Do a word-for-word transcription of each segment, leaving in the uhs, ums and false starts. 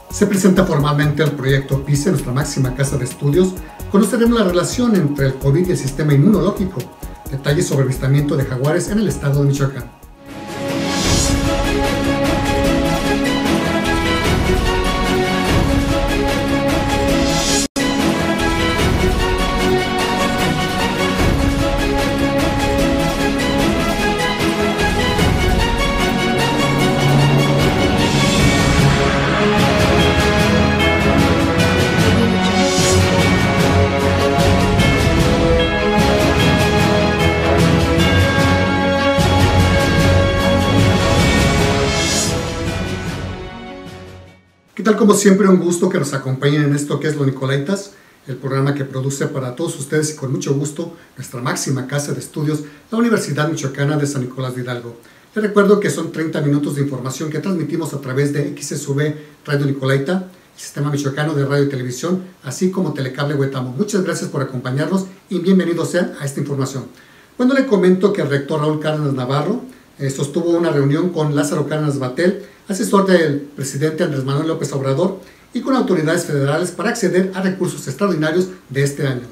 Se presenta formalmente el proyecto PICE, nuestra máxima casa de estudios. Conoceremos la relación entre el COVID y el sistema inmunológico. Detalles sobre avistamiento de jaguares en el estado de Michoacán. ¿Qué tal? Como siempre, un gusto que nos acompañen en esto que es Los Nicolaitas, el programa que produce para todos ustedes y con mucho gusto nuestra máxima casa de estudios, la Universidad Michoacana de San Nicolás de Hidalgo. Les recuerdo que son treinta minutos de información que transmitimos a través de X S V Radio Nicolaita, el Sistema Michoacano de Radio y Televisión, así como Telecable Huetamo. Muchas gracias por acompañarnos y bienvenidos sean a esta información. Bueno, le comento que el rector Raúl Cárdenas Navarro eh, sostuvo una reunión con Lázaro Cárdenas Batel, asesor del presidente Andrés Manuel López Obrador, y con autoridades federales para acceder a recursos extraordinarios de este año.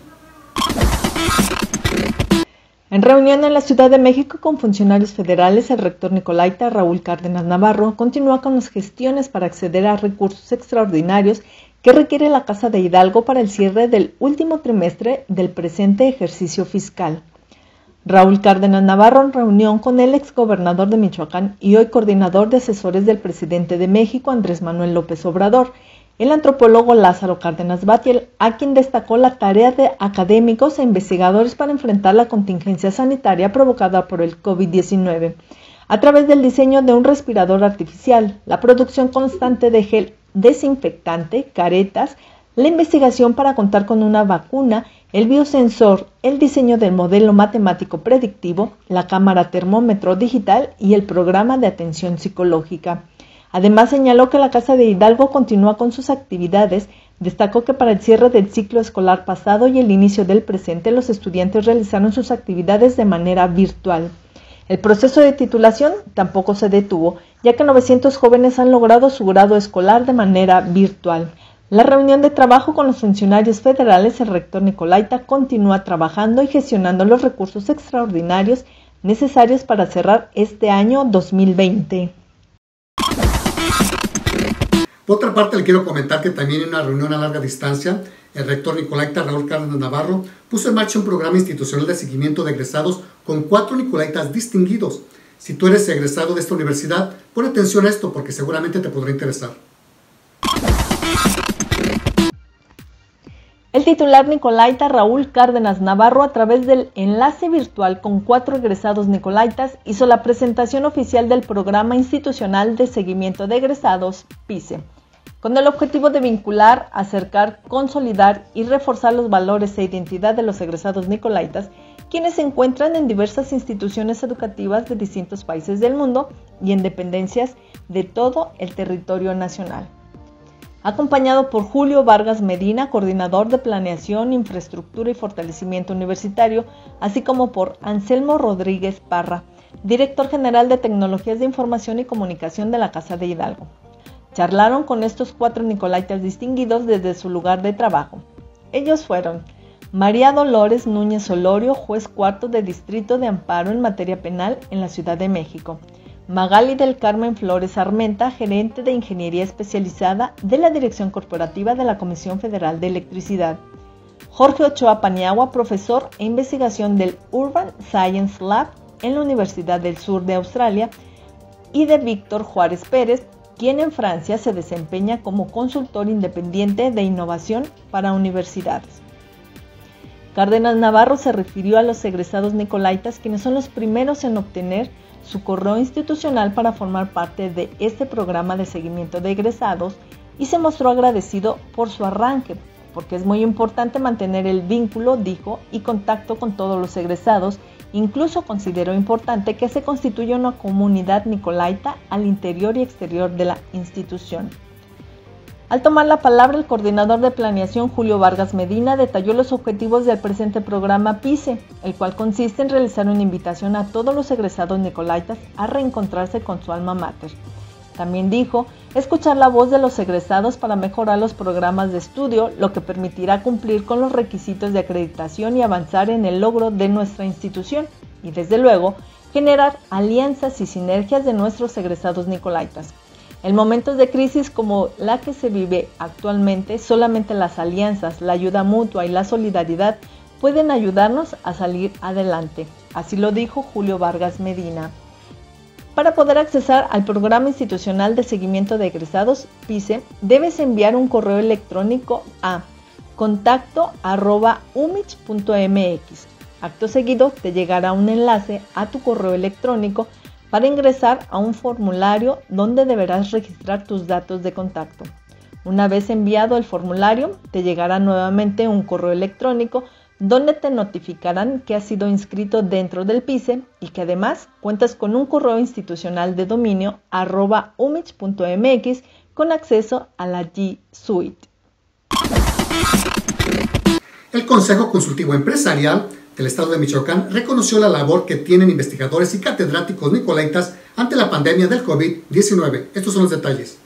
En reunión en la Ciudad de México con funcionarios federales, el rector nicolaita Raúl Cárdenas Navarro continúa con las gestiones para acceder a recursos extraordinarios que requiere la Casa de Hidalgo para el cierre del último trimestre del presente ejercicio fiscal. Raúl Cárdenas Navarro, en reunión con el exgobernador de Michoacán y hoy coordinador de asesores del presidente de México, Andrés Manuel López Obrador, el antropólogo Lázaro Cárdenas Batel, a quien destacó la tarea de académicos e investigadores para enfrentar la contingencia sanitaria provocada por el COVID diecinueve, a través del diseño de un respirador artificial, la producción constante de gel desinfectante, caretas, la investigación para contar con una vacuna, el biosensor, el diseño del modelo matemático predictivo, la cámara termómetro digital y el programa de atención psicológica. Además, señaló que la Casa de Hidalgo continúa con sus actividades. Destacó que para el cierre del ciclo escolar pasado y el inicio del presente, los estudiantes realizaron sus actividades de manera virtual. El proceso de titulación tampoco se detuvo, ya que novecientos jóvenes han logrado su grado escolar de manera virtual. La reunión de trabajo con los funcionarios federales, el rector nicolaita continúa trabajando y gestionando los recursos extraordinarios necesarios para cerrar este año dos mil veinte. Por otra parte, le quiero comentar que también en una reunión a larga distancia, el rector nicolaita Raúl Cárdenas Navarro puso en marcha un programa institucional de seguimiento de egresados con cuatro nicolaitas distinguidos. Si tú eres egresado de esta universidad, pon atención a esto porque seguramente te podrá interesar. El titular nicolaita Raúl Cárdenas Navarro, a través del enlace virtual con cuatro egresados nicolaitas, hizo la presentación oficial del Programa Institucional de Seguimiento de Egresados, PICE, con el objetivo de vincular, acercar, consolidar y reforzar los valores e identidad de los egresados nicolaitas, quienes se encuentran en diversas instituciones educativas de distintos países del mundo y en dependencias de todo el territorio nacional. Acompañado por Julio Vargas Medina, coordinador de Planeación, Infraestructura y Fortalecimiento Universitario, así como por Anselmo Rodríguez Parra, director general de Tecnologías de Información y Comunicación de la Casa de Hidalgo. Charlaron con estos cuatro nicolaitas distinguidos desde su lugar de trabajo. Ellos fueron María Dolores Núñez Olorio, juez cuarto de Distrito de Amparo en materia penal en la Ciudad de México; Magali del Carmen Flores Armenta, gerente de Ingeniería Especializada de la Dirección Corporativa de la Comisión Federal de Electricidad; Jorge Ochoa Paniagua, profesor e investigación del Urban Science Lab en la Universidad del Sur de Australia; y de Víctor Juárez Pérez, quien en Francia se desempeña como consultor independiente de innovación para universidades. Cárdenas Navarro se refirió a los egresados nicolaitas, quienes son los primeros en obtener su correo institucional para formar parte de este programa de seguimiento de egresados, y se mostró agradecido por su arranque, porque es muy importante mantener el vínculo, dijo, y contacto con todos los egresados. Incluso consideró importante que se constituya una comunidad nicolaita al interior y exterior de la institución. Al tomar la palabra, el coordinador de planeación, Julio Vargas Medina, detalló los objetivos del presente programa PICE, el cual consiste en realizar una invitación a todos los egresados nicolaitas a reencontrarse con su alma mater. También dijo escuchar la voz de los egresados para mejorar los programas de estudio, lo que permitirá cumplir con los requisitos de acreditación y avanzar en el logro de nuestra institución y, desde luego, generar alianzas y sinergias de nuestros egresados nicolaitas. En momentos de crisis como la que se vive actualmente, solamente las alianzas, la ayuda mutua y la solidaridad pueden ayudarnos a salir adelante. Así lo dijo Julio Vargas Medina. Para poder accesar al Programa Institucional de Seguimiento de Egresados, PISE, debes enviar un correo electrónico a contacto arroba umich punto mx. Acto seguido, te llegará un enlace a tu correo electrónico para ingresar a un formulario donde deberás registrar tus datos de contacto. Una vez enviado el formulario, te llegará nuevamente un correo electrónico donde te notificarán que has sido inscrito dentro del PISE y que además cuentas con un correo institucional de dominio arroba umich punto mx con acceso a la G Suite. El Consejo Consultivo Empresarial del Estado de Michoacán reconoció la labor que tienen investigadores y catedráticos nicolaitas ante la pandemia del COVID diecinueve. Estos son los detalles.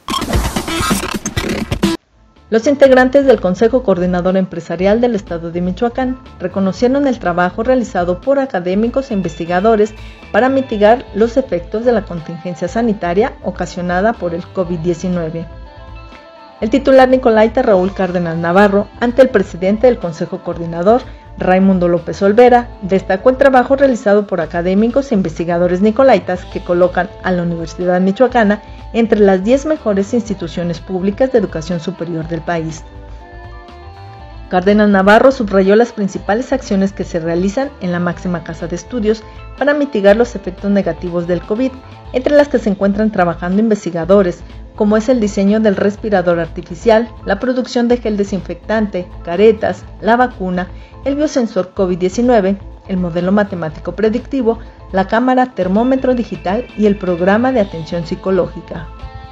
Los integrantes del Consejo Coordinador Empresarial del Estado de Michoacán reconocieron el trabajo realizado por académicos e investigadores para mitigar los efectos de la contingencia sanitaria ocasionada por el COVID diecinueve. El titular nicolaita Raúl Cárdenas Navarro, ante el presidente del Consejo Coordinador, Raimundo López Olvera, destacó el trabajo realizado por académicos e investigadores nicolaitas que colocan a la Universidad Michoacana entre las diez mejores instituciones públicas de educación superior del país. Cárdenas Navarro subrayó las principales acciones que se realizan en la máxima casa de estudios para mitigar los efectos negativos del COVID, entre las que se encuentran trabajando investigadores, como es el diseño del respirador artificial, la producción de gel desinfectante, caretas, la vacuna, el biosensor COVID diecinueve, el modelo matemático predictivo, la cámara termómetro digital y el programa de atención psicológica.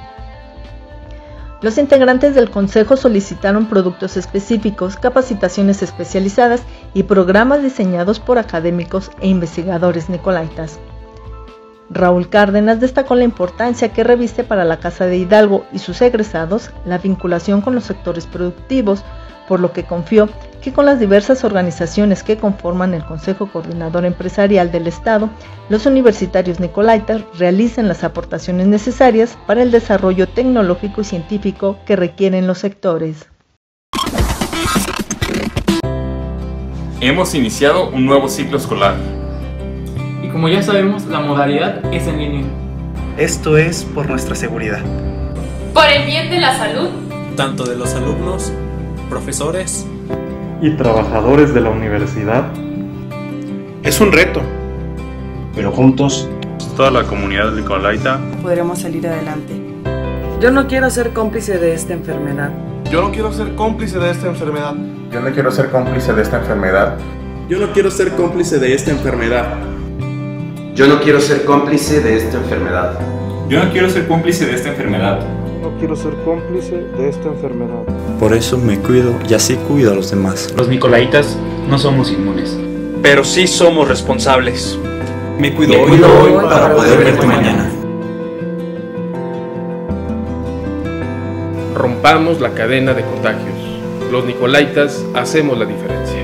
Los integrantes del Consejo solicitaron productos específicos, capacitaciones especializadas y programas diseñados por académicos e investigadores nicolaitas. Raúl Cárdenas destacó la importancia que reviste para la Casa de Hidalgo y sus egresados la vinculación con los sectores productivos, por lo que confió que con las diversas organizaciones que conforman el Consejo Coordinador Empresarial del Estado, los universitarios nicolaitas realicen las aportaciones necesarias para el desarrollo tecnológico y científico que requieren los sectores. Hemos iniciado un nuevo ciclo escolar. Y como ya sabemos, la modalidad es en línea. Esto es por nuestra seguridad. Por el bien de la salud. Tanto de los alumnos, profesores y trabajadores de la universidad. Es un reto, pero juntos, toda la comunidad nicolaita, podremos salir adelante. Yo no quiero ser cómplice de esta enfermedad. Yo no quiero ser cómplice de esta enfermedad. Yo no quiero ser cómplice de esta enfermedad. Yo no quiero ser cómplice de esta enfermedad. Yo no quiero ser cómplice de esta enfermedad. Yo no quiero ser cómplice de esta enfermedad. No quiero ser cómplice de esta enfermedad. Por eso me cuido y así cuido a los demás. Los nicolaitas no somos inmunes, pero sí somos responsables. Me cuido, me cuido hoy, hoy para, para poder verte mañana. Rompamos la cadena de contagios. Los nicolaitas hacemos la diferencia.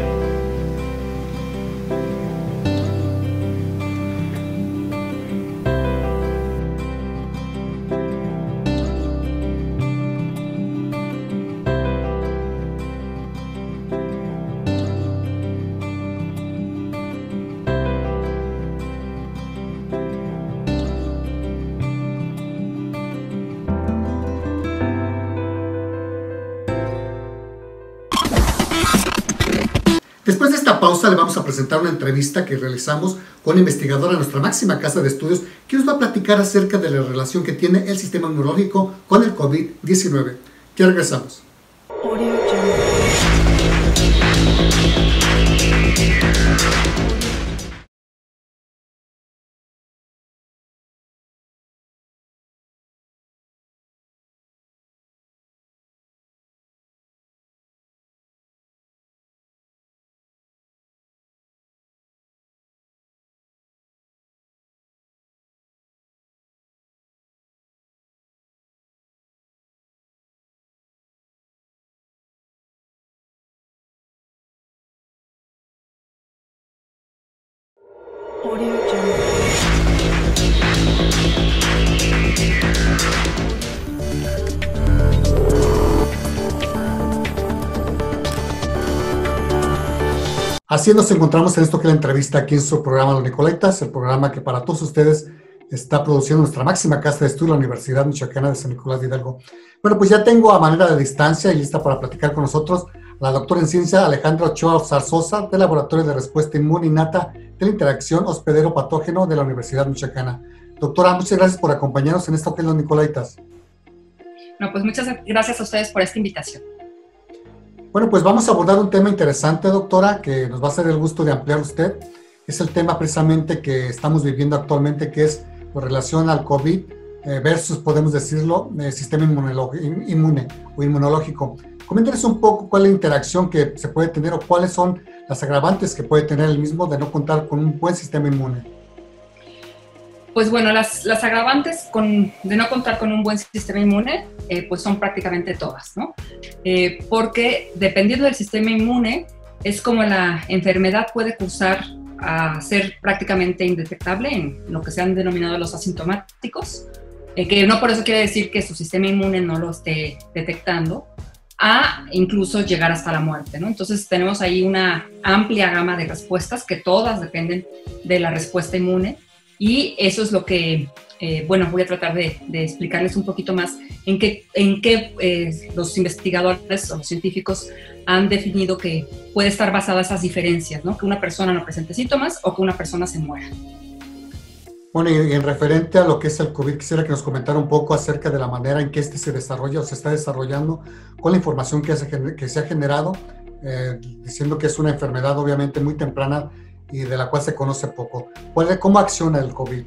Después de esta pausa le vamos a presentar una entrevista que realizamos con una investigadora de nuestra máxima casa de estudios que nos va a platicar acerca de la relación que tiene el sistema inmunológico con el COVID diecinueve. Ya regresamos. Así nos encontramos en esto que es la entrevista aquí en su programa Los Nicolaitas, el programa que para todos ustedes está produciendo nuestra máxima casa de estudio, la Universidad Michoacana de San Nicolás de Hidalgo. Bueno, pues ya tengo a manera de distancia y lista para platicar con nosotros a la doctora en ciencia Alejandra Ochoa Zarzosa, del Laboratorio de Respuesta Inmune Innata de la Interacción Hospedero-Patógeno de la Universidad Michoacana. Doctora, muchas gracias por acompañarnos en esto que es Los Nicolaitas. No, pues muchas gracias a ustedes por esta invitación. Bueno, pues vamos a abordar un tema interesante, doctora, que nos va a hacer el gusto de ampliar usted. Es el tema precisamente que estamos viviendo actualmente, que es con relación al COVID eh, versus, podemos decirlo, el sistema inmune o inmunológico. Coméntenos un poco cuál es la interacción que se puede tener o cuáles son las agravantes que puede tener el mismo de no contar con un buen sistema inmune. Pues bueno, las, las agravantes con, de no contar con un buen sistema inmune, eh, pues son prácticamente todas, ¿no? Eh, porque dependiendo del sistema inmune, es como la enfermedad puede cursar a ser prácticamente indetectable en lo que se han denominado los asintomáticos, eh, que no por eso quiere decir que su sistema inmune no lo esté detectando, a incluso llegar hasta la muerte, ¿no? Entonces tenemos ahí una amplia gama de respuestas que todas dependen de la respuesta inmune. Y eso es lo que, eh, bueno, voy a tratar de, de explicarles un poquito más en qué, en qué eh, los investigadores o los científicos han definido que puede estar basada esas diferencias, ¿no? Que una persona no presente síntomas o que una persona se muera. Bueno, y en referente a lo que es el COVID, quisiera que nos comentara un poco acerca de la manera en que este se desarrolla o se está desarrollando con la información que se, que se ha generado, eh, diciendo que es una enfermedad obviamente muy temprana y de la cual se conoce poco. ¿Cómo acciona el COVID?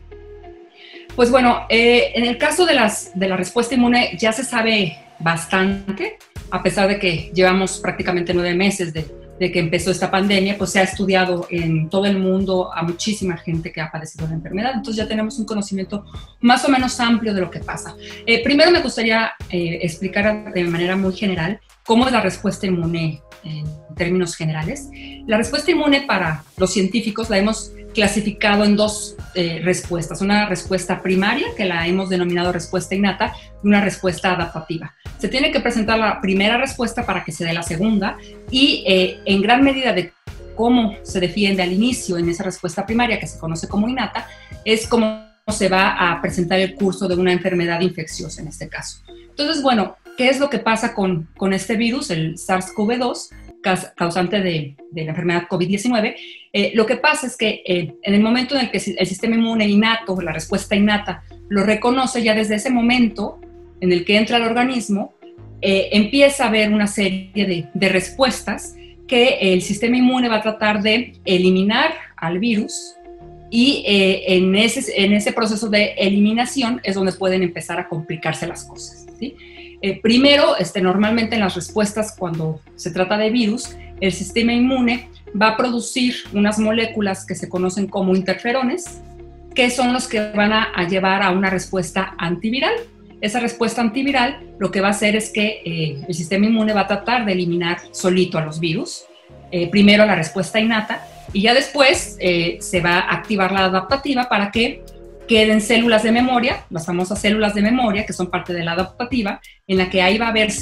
Pues bueno, eh, en el caso de, las, de la respuesta inmune ya se sabe bastante, a pesar de que llevamos prácticamente nueve meses de, de que empezó esta pandemia, pues se ha estudiado en todo el mundo a muchísima gente que ha padecido la enfermedad, entonces ya tenemos un conocimiento más o menos amplio de lo que pasa. Eh, primero me gustaría eh, explicar de manera muy general cómo es la respuesta inmune en términos generales. La respuesta inmune para los científicos la hemos clasificado en dos eh, respuestas, una respuesta primaria, que la hemos denominado respuesta innata, y una respuesta adaptativa. Se tiene que presentar la primera respuesta para que se dé la segunda, y eh, en gran medida de cómo se defiende al inicio en esa respuesta primaria, que se conoce como innata, es cómo se va a presentar el curso de una enfermedad infecciosa en este caso. Entonces, bueno, ¿qué es lo que pasa con, con este virus, el SARS CoV dos, causante de, de la enfermedad COVID diecinueve? Eh, lo que pasa es que eh, en el momento en el que el sistema inmune innato, la respuesta innata, lo reconoce, ya desde ese momento en el que entra al organismo, eh, empieza a haber una serie de, de respuestas que el sistema inmune va a tratar de eliminar al virus, y eh, en, ese, en ese proceso de eliminación es donde pueden empezar a complicarse las cosas, ¿sí? Eh, primero, este, normalmente en las respuestas cuando se trata de virus, el sistema inmune va a producir unas moléculas que se conocen como interferones, que son los que van a, a llevar a una respuesta antiviral. Esa respuesta antiviral lo que va a hacer es que eh, el sistema inmune va a tratar de eliminar solito a los virus, eh, primero la respuesta innata, y ya después eh, se va a activar la adaptativa para que queden células de memoria, las famosas células de memoria, que son parte de la adaptativa, en la que ahí va a haber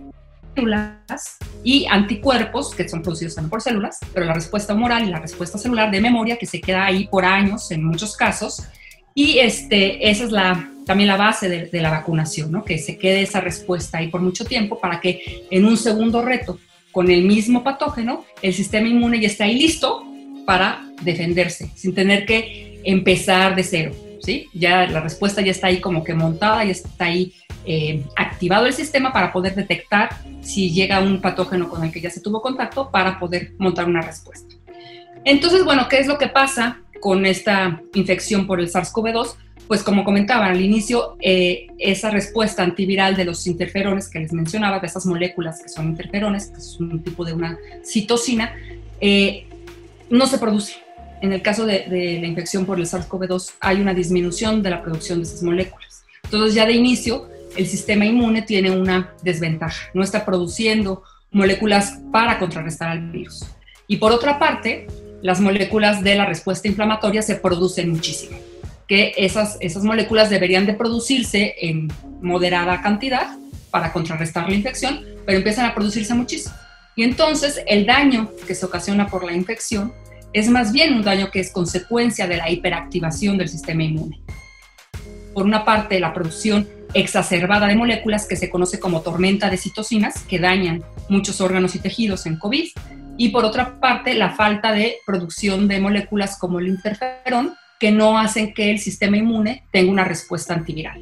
células y anticuerpos, que son producidos también por células, pero la respuesta humoral y la respuesta celular de memoria, que se queda ahí por años en muchos casos, y este, esa es la, también la base de, de la vacunación, ¿no? Que se quede esa respuesta ahí por mucho tiempo para que en un segundo reto, con el mismo patógeno, el sistema inmune ya está ahí listo para defenderse, sin tener que empezar de cero, ¿sí? Ya la respuesta ya está ahí como que montada, ya está ahí eh, activado el sistema para poder detectar si llega un patógeno con el que ya se tuvo contacto para poder montar una respuesta. Entonces, bueno, ¿qué es lo que pasa con esta infección por el SARS CoV dos? Pues como comentaba al inicio, eh, esa respuesta antiviral de los interferones que les mencionaba, de esas moléculas que son interferones, que es un tipo de una citosina, eh, no se produce. En el caso de, de la infección por el SARS CoV dos hay una disminución de la producción de esas moléculas. Entonces ya de inicio el sistema inmune tiene una desventaja, no está produciendo moléculas para contrarrestar al virus. Y por otra parte, las moléculas de la respuesta inflamatoria se producen muchísimo, que esas, esas moléculas deberían de producirse en moderada cantidad para contrarrestar la infección, pero empiezan a producirse muchísimo. Y entonces el daño que se ocasiona por la infección es más bien un daño que es consecuencia de la hiperactivación del sistema inmune. Por una parte, la producción exacerbada de moléculas que se conoce como tormenta de citocinas, que dañan muchos órganos y tejidos en COVID, y por otra parte, la falta de producción de moléculas como el interferón, que no hacen que el sistema inmune tenga una respuesta antiviral.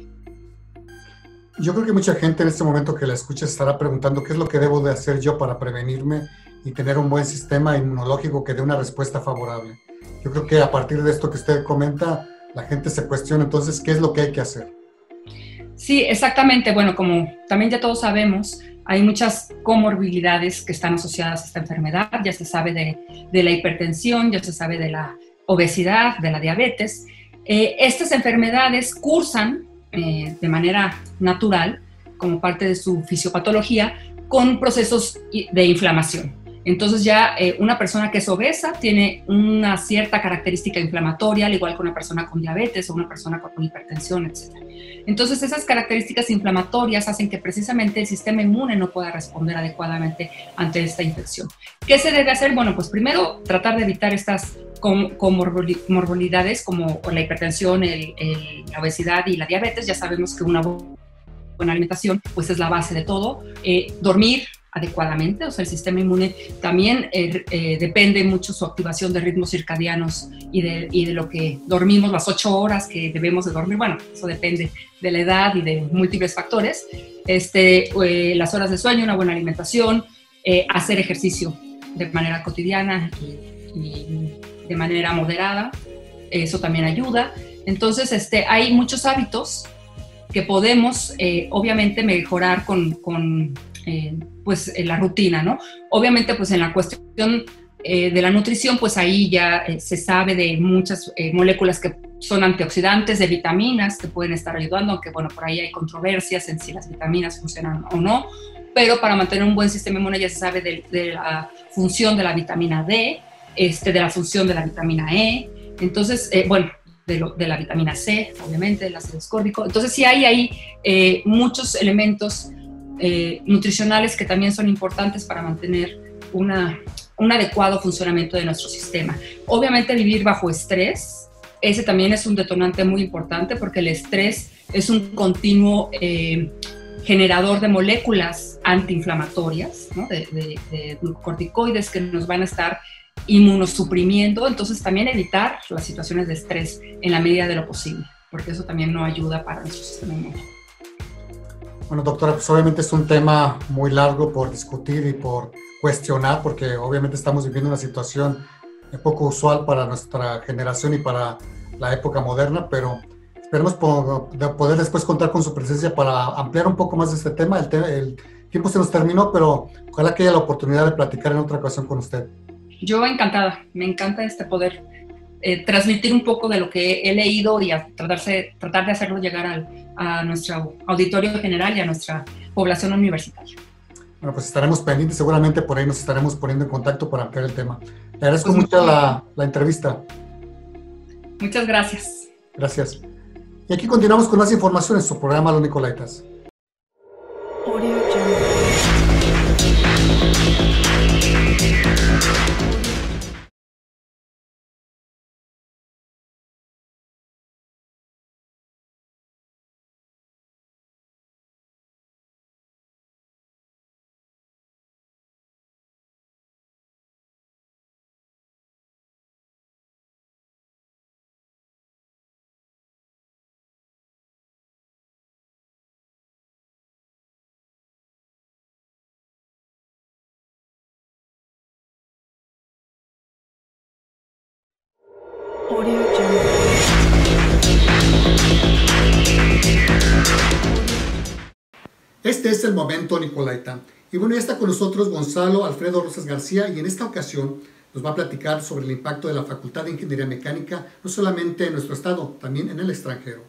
Yo creo que mucha gente en este momento que la escucha estará preguntando qué es lo que debo de hacer yo para prevenirme y tener un buen sistema inmunológico que dé una respuesta favorable. Yo creo que a partir de esto que usted comenta, la gente se cuestiona entonces qué es lo que hay que hacer. Sí, exactamente. Bueno, como también ya todos sabemos, hay muchas comorbilidades que están asociadas a esta enfermedad. Ya se sabe de, de la hipertensión, ya se sabe de la obesidad, de la diabetes. Eh, estas enfermedades cursan eh, de manera natural, como parte de su fisiopatología, con procesos de inflamación. Entonces ya eh, una persona que es obesa tiene una cierta característica inflamatoria, al igual que una persona con diabetes o una persona con hipertensión, etcétera. Entonces esas características inflamatorias hacen que precisamente el sistema inmune no pueda responder adecuadamente ante esta infección. ¿Qué se debe hacer? Bueno, pues primero tratar de evitar estas comorbilidades como la hipertensión, el, el, la obesidad y la diabetes. Ya sabemos que una buena alimentación pues es la base de todo. Eh, dormir adecuadamente, o sea, el sistema inmune también eh, eh, depende mucho su activación de ritmos circadianos y de, y de lo que dormimos, las ocho horas que debemos de dormir. Bueno, eso depende de la edad y de múltiples factores. Este, eh, las horas de sueño, una buena alimentación, eh, hacer ejercicio de manera cotidiana y, y de manera moderada, eso también ayuda. Entonces, este, hay muchos hábitos que podemos, eh, obviamente, mejorar con, con eh, pues, eh, la rutina, ¿no? Obviamente, pues, en la cuestión eh, de la nutrición, pues, ahí ya eh, se sabe de muchas eh, moléculas que son antioxidantes, de vitaminas que pueden estar ayudando, aunque, bueno, por ahí hay controversias en si las vitaminas funcionan o no, pero para mantener un buen sistema inmune ya se sabe de, de la función de la vitamina D, este, de la función de la vitamina E, entonces, eh, bueno, De, lo, de la vitamina C, obviamente, el ácido ascórbico. Entonces sí hay ahí eh, muchos elementos eh, nutricionales que también son importantes para mantener una, un adecuado funcionamiento de nuestro sistema. Obviamente vivir bajo estrés, ese también es un detonante muy importante porque el estrés es un continuo eh, generador de moléculas antiinflamatorias, ¿no? de, de, de glucocorticoides que nos van a estar inmunosuprimiendo, entonces también evitar las situaciones de estrés en la medida de lo posible, porque eso también no ayuda para nuestro sistema inmune. Bueno, doctora, pues obviamente es un tema muy largo por discutir y por cuestionar, porque obviamente estamos viviendo una situación poco usual para nuestra generación y para la época moderna, pero esperemos poder después contar con su presencia para ampliar un poco más de este tema. El, te- el tiempo se nos terminó, pero ojalá que haya la oportunidad de platicar en otra ocasión con usted. Yo encantada, me encanta este poder eh, transmitir un poco de lo que he leído y a tratarse, tratar de hacerlo llegar al, a nuestro auditorio general y a nuestra población universitaria. Bueno, pues estaremos pendientes, seguramente por ahí nos estaremos poniendo en contacto para ampliar el tema. Le agradezco Pues mucho la, la entrevista. Muchas gracias. Gracias. Y aquí continuamos con más información en su programa Los Nicolaitas. Este es el momento Nicolaita. Y bueno, ya está con nosotros Gonzalo Alfredo Rosas García y en esta ocasión nos va a platicar sobre el impacto de la Facultad de Ingeniería Mecánica, no solamente en nuestro estado, también en el extranjero.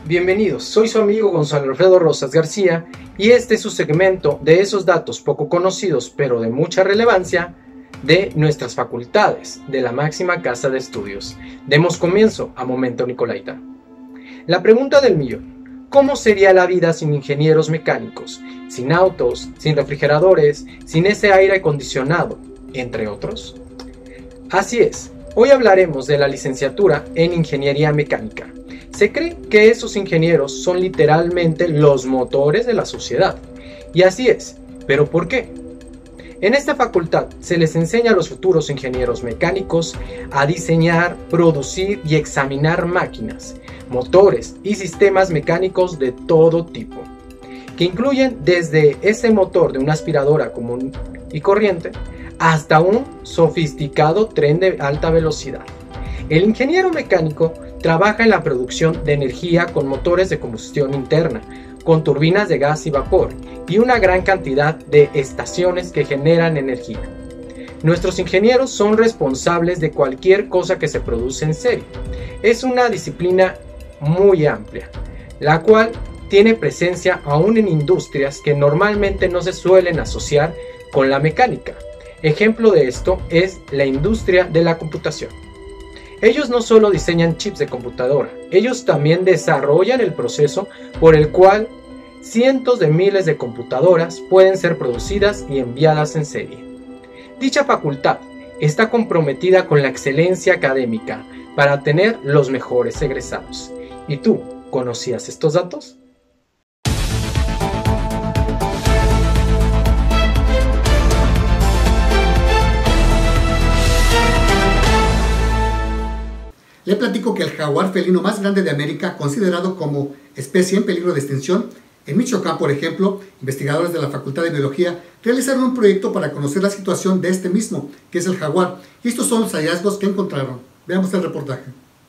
Bienvenidos, soy su amigo Gonzalo Alfredo Rosas García y este es su segmento de esos datos poco conocidos pero de mucha relevancia de nuestras facultades de la máxima casa de estudios. Demos comienzo a Momento Nicolaita. La pregunta del millón: ¿cómo sería la vida sin ingenieros mecánicos, sin autos, sin refrigeradores, sin ese aire acondicionado, entre otros? Así es, hoy hablaremos de la licenciatura en Ingeniería Mecánica. Se cree que esos ingenieros son literalmente los motores de la sociedad. Y así es, ¿pero por qué? En esta facultad se les enseña a los futuros ingenieros mecánicos a diseñar, producir y examinar máquinas, motores y sistemas mecánicos de todo tipo, que incluyen desde ese motor de una aspiradora común y corriente hasta un sofisticado tren de alta velocidad. El ingeniero mecánico trabaja en la producción de energía con motores de combustión interna, con turbinas de gas y vapor y una gran cantidad de estaciones que generan energía. Nuestros ingenieros son responsables de cualquier cosa que se produce en serie. Es una disciplina muy amplia, la cual tiene presencia aún en industrias que normalmente no se suelen asociar con la mecánica. Ejemplo de esto es la industria de la computación. Ellos no solo diseñan chips de computadora, ellos también desarrollan el proceso por el cual cientos de miles de computadoras pueden ser producidas y enviadas en serie. Dicha facultad está comprometida con la excelencia académica para tener los mejores egresados. ¿Y tú, conocías estos datos? Le platico que el jaguar felino más grande de América, considerado como especie en peligro de extinción, en Michoacán, por ejemplo, investigadores de la Facultad de Biología realizaron un proyecto para conocer la situación de este mismo, que es el jaguar, y estos son los hallazgos que encontraron. Veamos el reportaje.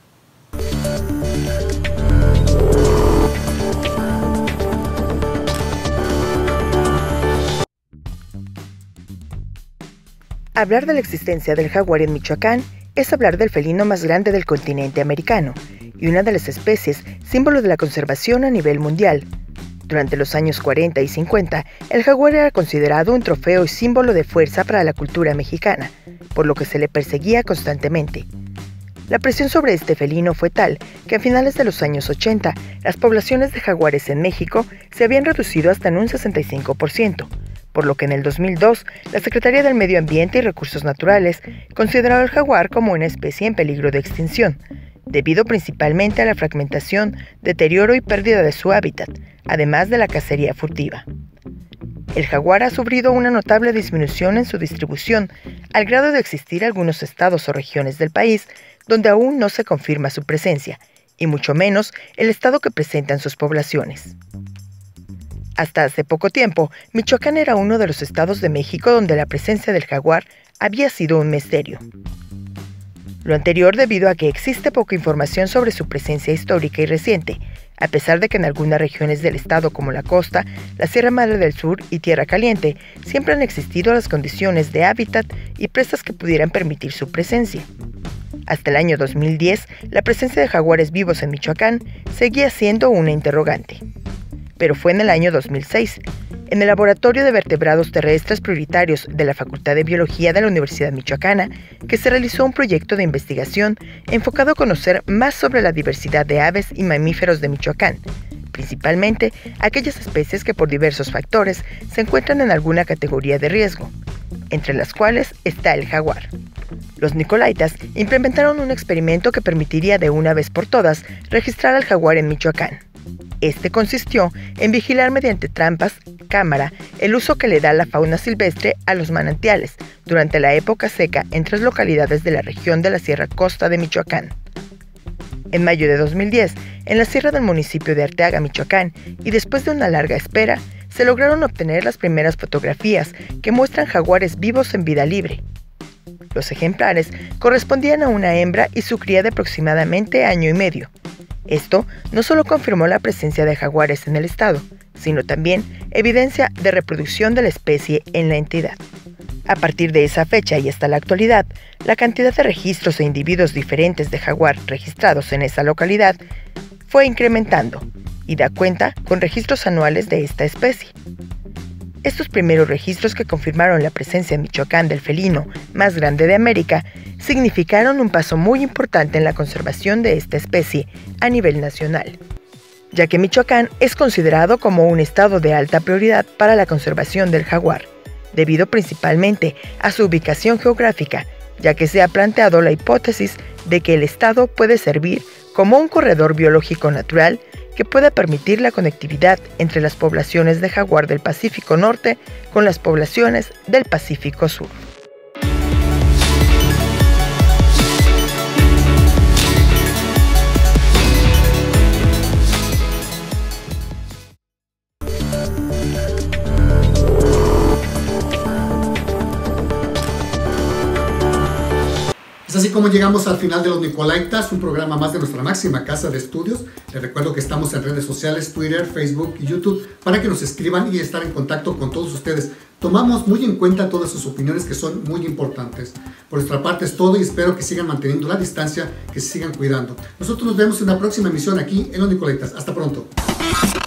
Hablar de la existencia del jaguar en Michoacán es hablar del felino más grande del continente americano y una de las especies símbolo de la conservación a nivel mundial. Durante los años cuarenta y cincuenta, el jaguar era considerado un trofeo y símbolo de fuerza para la cultura mexicana, por lo que se le perseguía constantemente. La presión sobre este felino fue tal que a finales de los años ochenta, las poblaciones de jaguares en México se habían reducido hasta en un sesenta y cinco por ciento, por lo que en el dos mil dos, la Secretaría del Medio Ambiente y Recursos Naturales consideró al jaguar como una especie en peligro de extinción, debido principalmente a la fragmentación, deterioro y pérdida de su hábitat, además de la cacería furtiva. El jaguar ha sufrido una notable disminución en su distribución, al grado de existir algunos estados o regiones del país donde aún no se confirma su presencia, y mucho menos el estado que presentan sus poblaciones. Hasta hace poco tiempo, Michoacán era uno de los estados de México donde la presencia del jaguar había sido un misterio. Lo anterior debido a que existe poca información sobre su presencia histórica y reciente, a pesar de que en algunas regiones del estado como la costa, la Sierra Madre del Sur y Tierra Caliente siempre han existido las condiciones de hábitat y presas que pudieran permitir su presencia. Hasta el año dos mil diez, la presencia de jaguares vivos en Michoacán seguía siendo una interrogante. Pero fue en el año dos mil seis, en el Laboratorio de Vertebrados Terrestres Prioritarios de la Facultad de Biología de la Universidad Michoacana, que se realizó un proyecto de investigación enfocado a conocer más sobre la diversidad de aves y mamíferos de Michoacán, principalmente aquellas especies que por diversos factores se encuentran en alguna categoría de riesgo, entre las cuales está el jaguar. Los Nicolaitas implementaron un experimento que permitiría de una vez por todas registrar al jaguar en Michoacán. Este consistió en vigilar mediante trampas, cámara, el uso que le da la fauna silvestre a los manantiales durante la época seca en tres localidades de la región de la Sierra Costa de Michoacán. En mayo de dos mil diez, en la sierra del municipio de Arteaga, Michoacán, y después de una larga espera, se lograron obtener las primeras fotografías que muestran jaguares vivos en vida libre. Los ejemplares correspondían a una hembra y su cría de aproximadamente año y medio. Esto no solo confirmó la presencia de jaguares en el estado, sino también evidencia de reproducción de la especie en la entidad. A partir de esa fecha y hasta la actualidad, la cantidad de registros e individuos diferentes de jaguar registrados en esa localidad fue incrementando y da cuenta con registros anuales de esta especie. Estos primeros registros que confirmaron la presencia en Michoacán del felino más grande de América significaron un paso muy importante en la conservación de esta especie a nivel nacional, ya que Michoacán es considerado como un estado de alta prioridad para la conservación del jaguar, debido principalmente a su ubicación geográfica, ya que se ha planteado la hipótesis de que el estado puede servir como un corredor biológico natural que pueda permitir la conectividad entre las poblaciones de jaguar del Pacífico Norte con las poblaciones del Pacífico Sur. Es así como llegamos al final de Los Nicolaitas, un programa más de nuestra máxima casa de estudios. Les recuerdo que estamos en redes sociales, Twitter, Facebook y YouTube, para que nos escriban y estar en contacto con todos ustedes. Tomamos muy en cuenta todas sus opiniones, que son muy importantes. Por nuestra parte es todo y espero que sigan manteniendo la distancia, que se sigan cuidando. Nosotros nos vemos en la próxima emisión aquí en Los Nicolaitas. Hasta pronto.